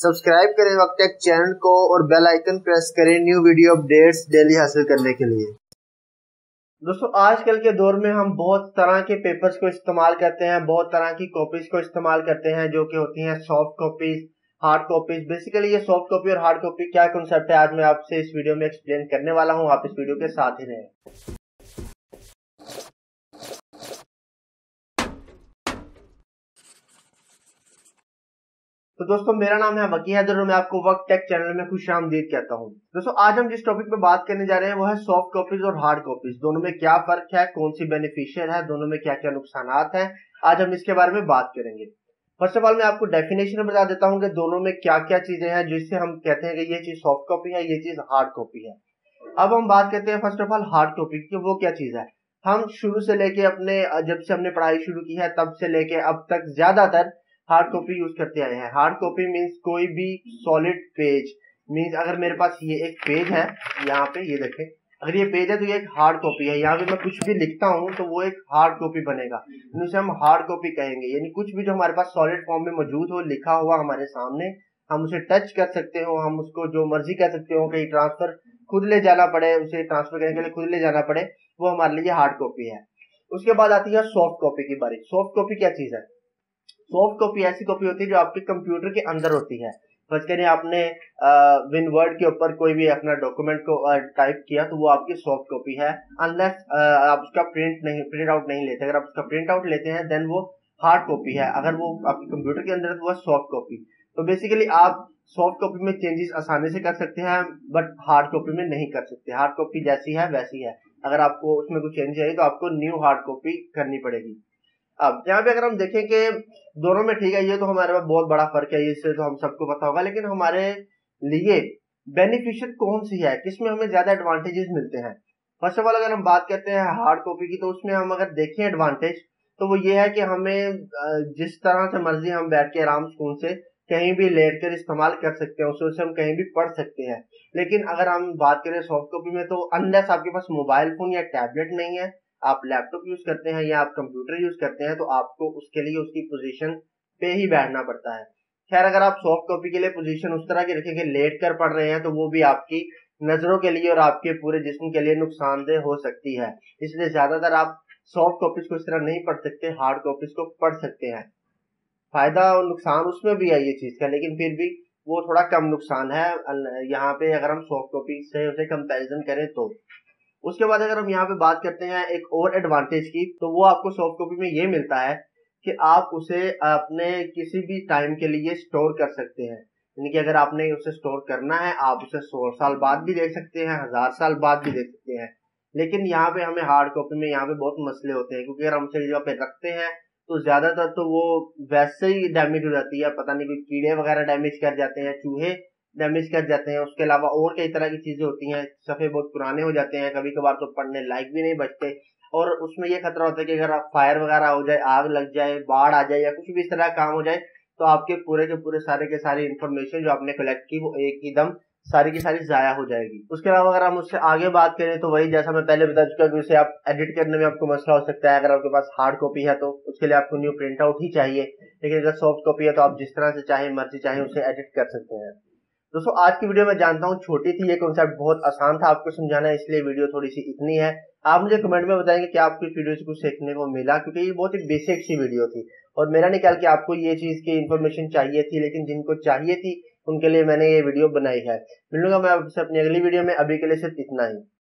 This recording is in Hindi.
सब्सक्राइब करें वक्त टेक चैनल को और बेल आइकन प्रेस करें न्यू वीडियो अपडेट्स डेली हासिल करने के लिए। दोस्तों, आजकल के दौर में हम बहुत तरह के पेपर्स को इस्तेमाल करते हैं, बहुत तरह की कॉपीज को इस्तेमाल करते हैं जो कि होती हैं soft copies, hard copies. Basically ये सॉफ्ट कॉपी और हार्ड कॉपी क्या कॉन्सेप्ट है, आज मैं आपसे इस वीडियो में एक्सप्लेन करने वाला हूं। आप इस वीडियो के साथ ही रहें। तो दोस्तों, मेरा नाम है वकी हैदर और मैं आपको वक्त टेक चैनल में खुशामदीद कहता हूं। दोस्तों, आज हम जिस टॉपिक पे बात करने जा रहे हैं वो है सॉफ्ट कॉपीज और हार्ड कॉपीज। दोनों में क्या फर्क है, कौन सी बेनिफिशियल है, दोनों में क्या क्या नुकसानात हैं, आज हम इसके बारे में बात करेंगे। फर्स्ट ऑफ ऑल मैं आपको डेफिनेशन बता देता हूँ कि दोनों में क्या क्या चीजें हैं जिससे हम कहते हैं कि ये चीज सॉफ्ट कॉपी है, ये चीज हार्ड कॉपी है। अब हम बात करते हैं first of all hard copy की, वो क्या चीज है। हम शुरू से लेके अपने जब से हमने पढ़ाई शुरू की है तब से लेके अब तक ज्यादातर हार्ड कॉपी यूज करते आए हैं। हार्ड कॉपी मीन्स कोई भी सॉलिड पेज, मीन्स अगर मेरे पास ये एक पेज है, यहाँ पे ये देखें, अगर ये पेज है तो ये एक हार्ड कॉपी है। यहाँ पे मैं कुछ भी लिखता हूँ तो वो एक हार्ड कॉपी बनेगा, उसे हम हार्ड कॉपी कहेंगे। यानी कुछ भी जो हमारे पास सॉलिड फॉर्म में मौजूद हो, लिखा हुआ हमारे सामने, हम उसे टच कर सकते हो, हम उसको जो मर्जी कर सकते हो, कहीं ट्रांसफर खुद ले जाना पड़े, उसे ट्रांसफर करने के लिए खुद ले जाना पड़े, वो हमारे लिए हार्ड कॉपी है। उसके बाद आती है सॉफ्ट कॉपी की बारी। सॉफ्ट कॉपी क्या चीज है? सॉफ्ट कॉपी ऐसी कॉपी होती है जो आपके कंप्यूटर के अंदर होती है। फर्स्ट करिए आपने विन वर्ड के ऊपर कोई भी अपना डॉक्यूमेंट को टाइप किया तो वो आपकी सॉफ्ट कॉपी है, अनलेस आप उसका प्रिंट आउट नहीं लेते। अगर आप उसका प्रिंट आउट लेते हैं देन वो हार्ड कॉपी है। अगर वो आपके कंप्यूटर के अंदर है तो वो सॉफ्ट कॉपी। तो बेसिकली आप सॉफ्ट कॉपी में चेंजेस आसानी से कर सकते हैं बट हार्ड कॉपी में नहीं कर सकते। हार्ड कॉपी जैसी है वैसी है, अगर आपको उसमें कुछ चेंज चाहिए तो आपको न्यू हार्ड कॉपी करनी पड़ेगी। अब यहाँ पे अगर हम देखें कि दोनों में ठीक है, ये तो हमारे पास बहुत बड़ा फर्क है, इससे तो हम सबको पता होगा। लेकिन हमारे लिए बेनिफिशियल कौन सी है, किसमें हमें ज्यादा एडवांटेजेस मिलते हैं? फर्स्ट ऑफ ऑल अगर हम बात करते हैं हार्ड कॉपी की, तो उसमें हम अगर देखें एडवांटेज तो वो ये है कि हमें जिस तरह से मर्जी हम बैठ के आराम सुकून से कहीं भी लेट कर इस्तेमाल कर सकते हैं, उसे हम कहीं भी पढ़ सकते हैं। लेकिन अगर हम बात करें सॉफ्ट कॉपी में, तो अनलेस आपके पास मोबाइल फोन या टैबलेट नहीं है, आप लैपटॉप यूज करते हैं या आप कंप्यूटर यूज करते हैं, तो आपको उसके लिए उसकी पोजीशन पे ही बैठना पड़ता है। खैर, अगर आप सॉफ्ट कॉपी के लिए पोजीशन उस तरह की रखेंगे लेट कर पढ़ रहे हैं तो वो भी आपकी नजरों के लिए और आपके पूरे जिस्म के लिए नुकसानदेह हो सकती है। इसलिए ज्यादातर आप सॉफ्ट कॉपीज को इस तरह नहीं पढ़ सकते, हार्ड कॉपीज को पढ़ सकते हैं। फायदा और नुकसान उसमें भी है ये चीज का, लेकिन फिर भी वो थोड़ा कम नुकसान है यहाँ पे अगर हम सॉफ्ट कॉपी से उसे कंपैरिजन करें तो। उसके बाद अगर हम यहाँ पे बात करते हैं एक और एडवांटेज की, तो वो आपको सॉफ्ट कॉपी में ये मिलता है कि आप उसे अपने किसी भी टाइम के लिए स्टोर कर सकते हैं। यानी कि अगर आपने उसे स्टोर करना है, आप उसे 100 साल बाद भी देख सकते हैं, 1000 साल बाद भी देख सकते हैं। लेकिन यहाँ पे हमें हार्ड कॉपी में यहाँ पे बहुत मसले होते हैं, क्योंकि अगर हम उसे जगह पे रखते हैं तो ज्यादातर तो वो वैसे ही डैमेज हो जाती है। पता नहीं कोई कीड़े वगैरह डैमेज कर जाते हैं, चूहे डैमेज कर जाते हैं, उसके अलावा और कई तरह की चीजें होती हैं, सफे बहुत पुराने हो जाते हैं, कभी कभार तो पढ़ने लायक भी नहीं बचते। और उसमें यह खतरा होता है कि अगर फायर वगैरह हो जाए, आग लग जाए, बाढ़ आ जाए या कुछ भी इस तरह काम हो जाए, तो आपके पूरे के पूरे सारे के सारी इंफॉर्मेशन जो आपने कलेक्ट की वो एक ही दम सारी की सारी जाया हो जाएगी। उसके अलावा अगर हम उससे आगे बात करें तो वही जैसा मैं पहले बता चुका कि उसे आप एडिट करने में आपको मसला हो सकता है। अगर आपके पास हार्ड कॉपी है तो उसके लिए आपको न्यू प्रिंट आउट ही चाहिए, लेकिन अगर सॉफ्ट कॉपी है तो आप जिस तरह से चाहे मर्जी चाहे उसे एडिट कर सकते हैं। दोस्तों, आज की वीडियो मैं जानता हूँ छोटी थी, ये कॉन्सेप्ट बहुत आसान था आपको समझाना, इसलिए वीडियो थोड़ी सी इतनी है। आप मुझे कमेंट में बताएंगे कि आपको इस वीडियो से कुछ सीखने को मिला, क्योंकि ये बहुत ही बेसिक सी वीडियो थी और मेरा नहीं ख्याल कि आपको ये चीज की इन्फॉर्मेशन चाहिए थी, लेकिन जिनको चाहिए थी उनके लिए मैंने ये वीडियो बनाई है। मिलूंगा मैं आपसे अपनी अगली वीडियो में, अभी के लिए सिर्फ इतना ही।